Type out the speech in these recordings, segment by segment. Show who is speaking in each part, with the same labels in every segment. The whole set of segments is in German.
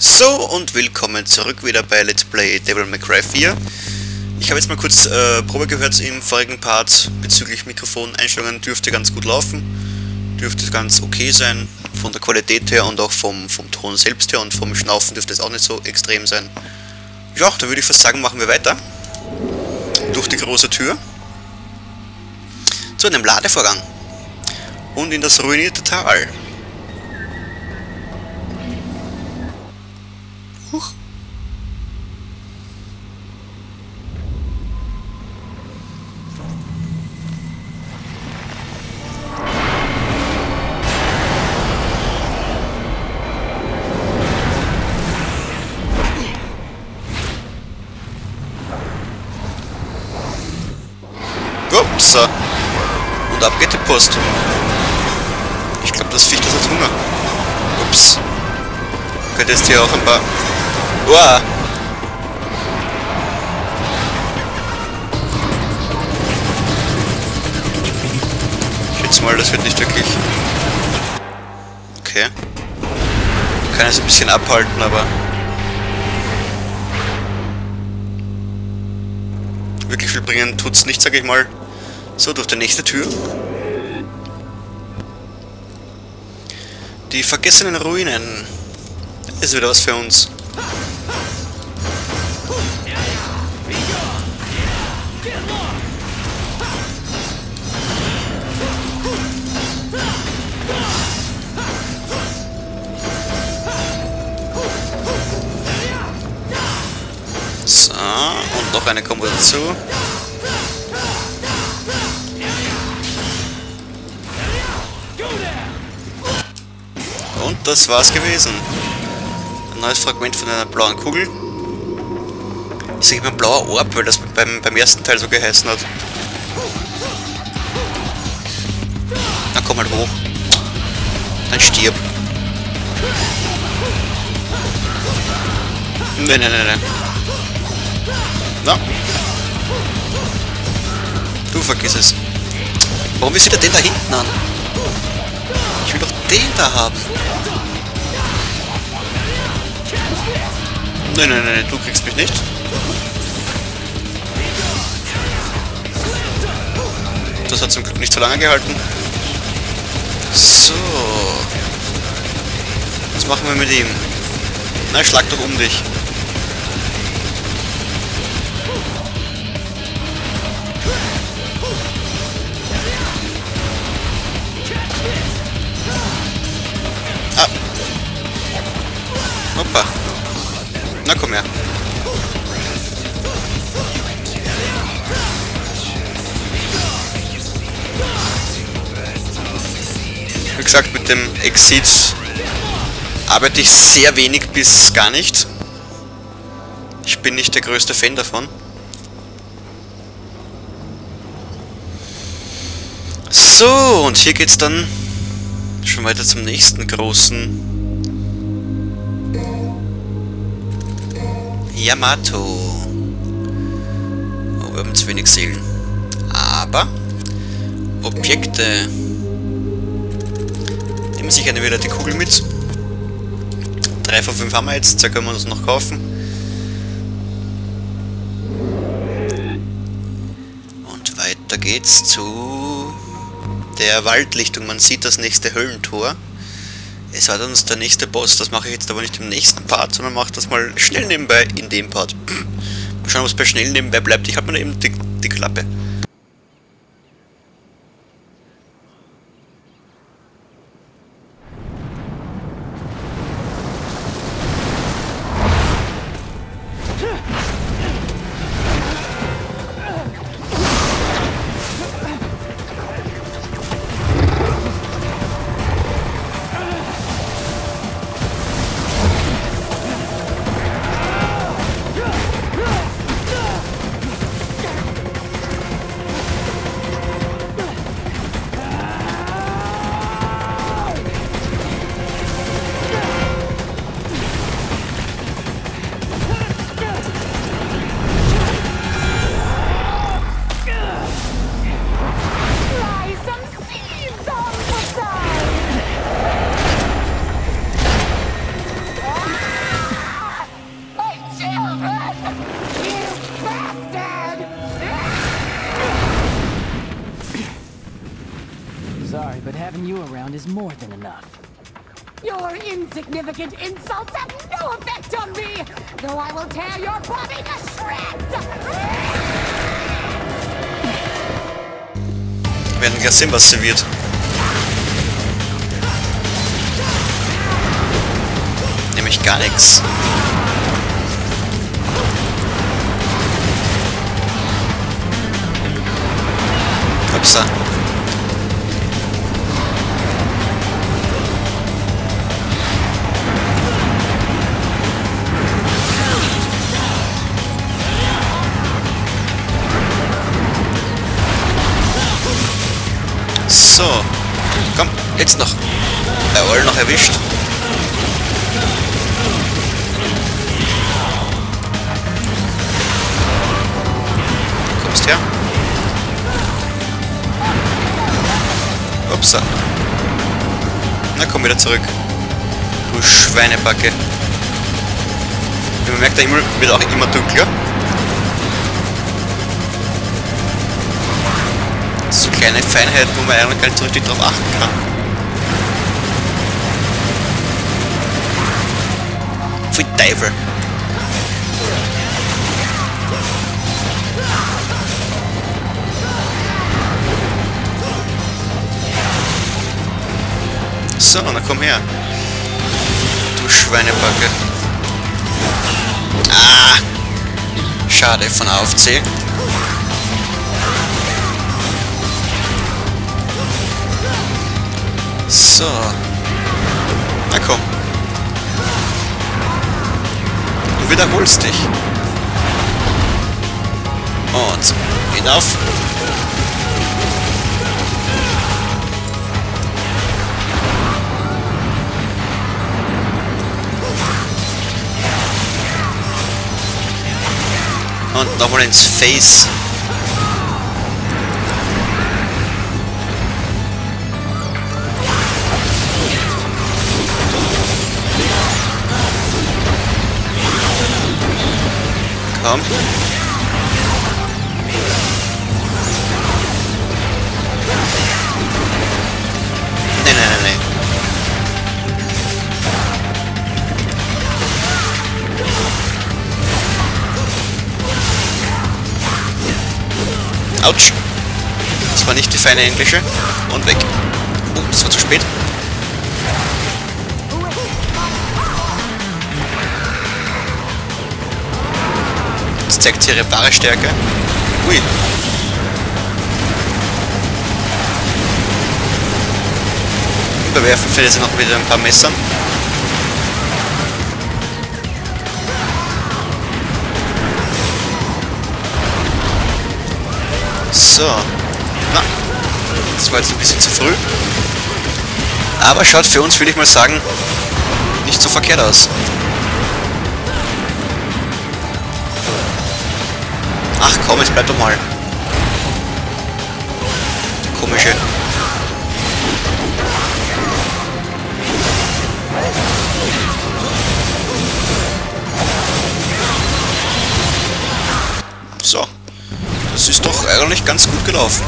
Speaker 1: So, und willkommen zurück wieder bei Let's Play Devil May Cry 4. Ich habe jetzt mal kurz Probe gehört im vorigen Part bezüglich Mikrofoneinstellungen. Dürfte ganz gut laufen, dürfte ganz okay sein von der Qualität her und auch vom Ton selbst her, und vom Schnaufen dürfte es auch nicht so extrem sein. Ja, dann würde ich fast sagen, machen wir weiter. Durch die große Tür. Zu einem Ladevorgang. Und in das ruinierte Tal. Huch. Ups. Und ab geht die Post. Ich glaube, das Viech, das hat Hunger. Ups. Könnte jetzt hier auch ein paar... Uah. Ich schätze mal, das wird nicht wirklich... Okay. Kann es ein bisschen abhalten, aber... wirklich viel bringen tut's nicht, sag ich mal. So, durch die nächste Tür. Die vergessenen Ruinen. Ist wieder was für uns. So, und noch eine Kombo dazu. Und das war's gewesen. Ein neues Fragment von einer blauen Kugel. Ich sage immer blauer Orb, weil das beim ersten Teil so geheißen hat. Na komm halt hoch. Dann stirb. Nein. Na. Du vergiss es. Warum ist wieder den da hinten an? Ich will doch den da haben. Nein, du kriegst mich nicht. Das hat zum Glück nicht so lange gehalten. So. Was machen wir mit ihm? Na, schlag doch um dich. Ah. Hoppa. Na komm her. Wie gesagt, mit dem Exit arbeite ich sehr wenig bis gar nicht. Ich bin nicht der größte Fan davon. So, und hier geht's dann schon weiter zum nächsten großen Yamato. Oh, wir haben zu wenig Seelen. Aber Objekte. Nehmen sicher wieder die Kugel mit. 3 von 5 haben wir jetzt, da können wir uns noch kaufen. Und weiter geht's zu der Waldlichtung. Man sieht das nächste Höllentor. Es war dann der nächste Boss. Das mache ich jetzt aber nicht im nächsten Part, sondern mache das mal schnell nebenbei in dem Part. Mal schauen, was bei schnell nebenbei bleibt. Ich habe mir eben die Klappe.
Speaker 2: is more than enough.
Speaker 3: Your insignificant insults have no effect on me, though I will tear your body to shreds!
Speaker 1: Wir werden gleich sehen, was serviert. Nämlich gar nichts. Upsa. So, komm, jetzt noch. Jawohl, noch erwischt. Du kommst her. Upsa. Na komm wieder zurück. Du Schweinebacke. Wie man merkt, der Himmel wird auch immer dunkler. So kleine Feinheiten, wo man eigentlich gar nicht so richtig drauf achten kann. Für Teufel. So, na komm her. Du Schweinebacke. Ah! Schade von A auf C. So. Na komm. Du wiederholst dich. Und hinauf. Und nochmal ins Face. Komm. Nee. Autsch. Das war nicht die feine englische. Und weg. Oh, das war zu spät. Das zeigt ihre wahre Stärke. Ui. Überwerfen findet sie noch wieder ein paar Messern. So. Na, das war jetzt ein bisschen zu früh. Aber schaut für uns, würde ich mal sagen, nicht so verkehrt aus. Ach komm, jetzt bleib doch mal. Komische. So. Das ist doch eigentlich ganz gut gelaufen.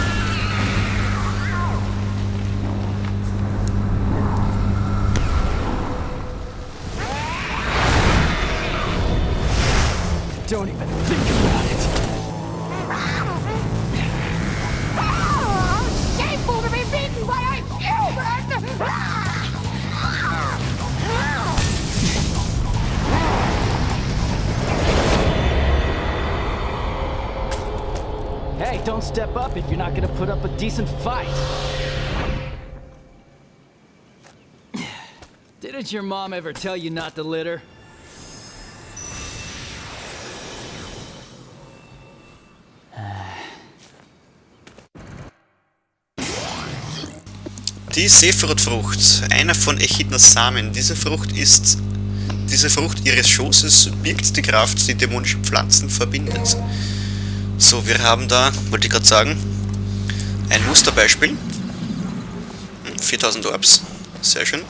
Speaker 2: Don't even think about it.
Speaker 3: Shameful to be beaten by a human!
Speaker 2: Hey, don't step up if you're not gonna put up a decent fight. Didn't your mom ever tell you not to litter?
Speaker 1: Die Sephiroth-Frucht, einer von Echidnas Samen. Diese Frucht ihres Schoßes birgt die Kraft, die dämonischen Pflanzen verbindet. So, wir haben da, wollte ich gerade sagen, ein Musterbeispiel. 4000 Orbs, sehr schön.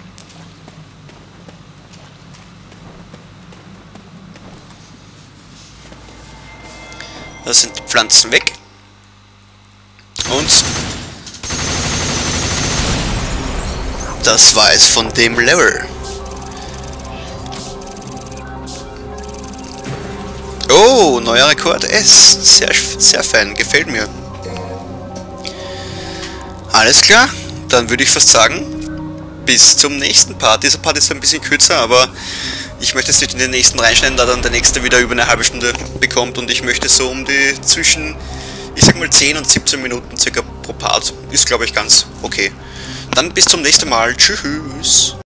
Speaker 1: Da sind die Pflanzen weg. Und das war es von dem Level. Oh, neuer Rekord S. Sehr, sehr fein, gefällt mir. Alles klar, dann würde ich fast sagen, bis zum nächsten Part. Dieser Part ist ein bisschen kürzer, aber ich möchte es nicht in den nächsten reinschneiden, da dann der nächste wieder über eine halbe Stunde bekommt und ich möchte so um die zwischen, ich sag mal 10 und 17 Minuten circa pro Part. Ist glaube ich ganz okay. Dann bis zum nächsten Mal. Tschüss.